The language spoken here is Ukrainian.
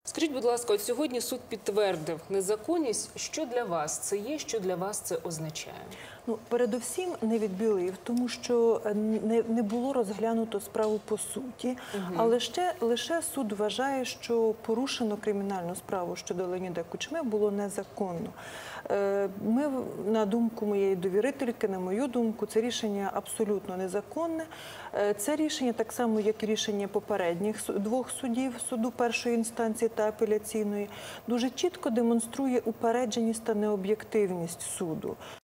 Скажіть, будь ласка, от сьогодні суд підтвердив незаконність. Що для вас це є, що для вас це означає? Ну, передусім не відбілив, тому що не було розглянуто справу по суті, але лише суд вважає, що порушено кримінальну справу щодо Леоніда Кучми було незаконно. Ми, на думку моєї довірительки, на мою думку, це рішення абсолютно незаконне. Це рішення, так само, як і рішення попередніх двох судів, суду першої інстанції та апеляційної, дуже чітко демонструє упередженість та необ'єктивність суду.